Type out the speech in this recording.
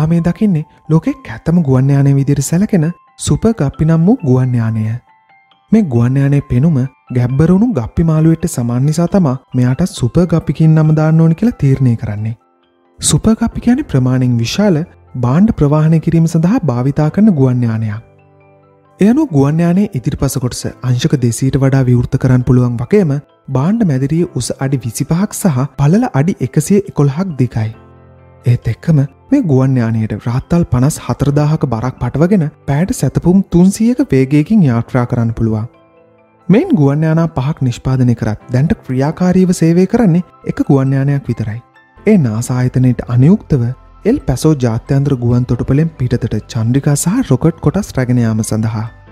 ඔබා මේ දකින්නේ ලෝකේ කැතම ගුවන් යානය විදිහට සැලකෙන සුපර් ගප්පි නම් වූ ගුවන් යානය. මේ ගුවන් යානයේ පෙනුම ගැබ්බරුණු ගප්පි මාළුවෙට සමාන නිසා තමයි මෙයාට සුපර් ගප්පි කියන නම දාන්න ඕනි කියලා තීරණය කරන්නේ. සුපර් ගප්පි කියන්නේ ප්‍රමාණයෙන් විශාල භාණ්ඩ ප්‍රවාහනය කිරීම සඳහා භාවිතා කරන ගුවන් යානයක්. එයනු ගුවන් යානයේ ඉදිරිපස කොටස අංශක 200ට වඩා විවෘත කරන්න පුළුවන් වගේම භාණ්ඩ මැදිරිය උස අඩි 25ක් සහ පළල අඩි 111ක් දිගයි. ඒත් එක්කම මේ ගුවන් යානයට රාත්තල් 54000ක බරක් පටවගෙන පැයට සැතපුම් 300ක වේගයකින් යාත්‍රා කරන්න පුළුවන්. මෙයින් ගුවන් යානා 5ක් නිෂ්පාදනය කරත් දැන්ට ක්‍රියාකාරීව සේවය කරන්නේ එක ගුවන් යානයක් විතරයි. ඒ නාසා ආයතනයට අනුයුක්තව එල් පැසෝ ජාත්‍යන්තර ගුවන් තොටුපළෙන් පිටතට චන්ද්‍රිකා සහ රොකට් කොටස් රැගෙන යාම සඳහා